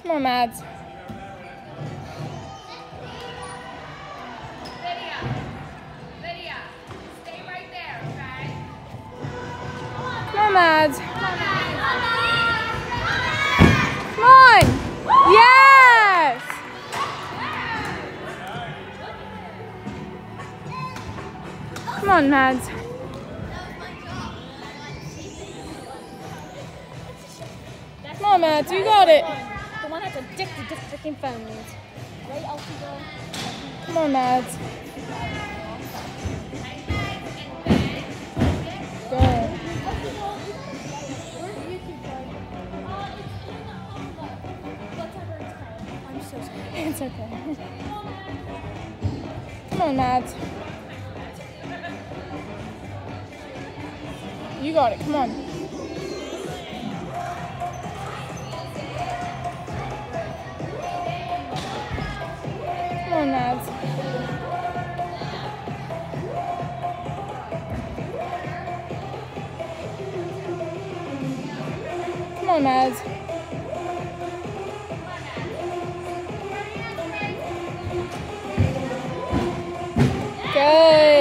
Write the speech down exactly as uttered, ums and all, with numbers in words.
Come on, Mads. Lydia, Lydia, stay right there, okay? Come on, Mads. Come on. Yes. Come on, Mads. Come on, Mads. You got it. The one that's addicted to freaking phones. Right, Elsie girl? Come on, Mads. Good. I'm so sorry. It's okay. Come on, Mads. You got it. Come on. Come on, Mads. Come on, Mads. Good.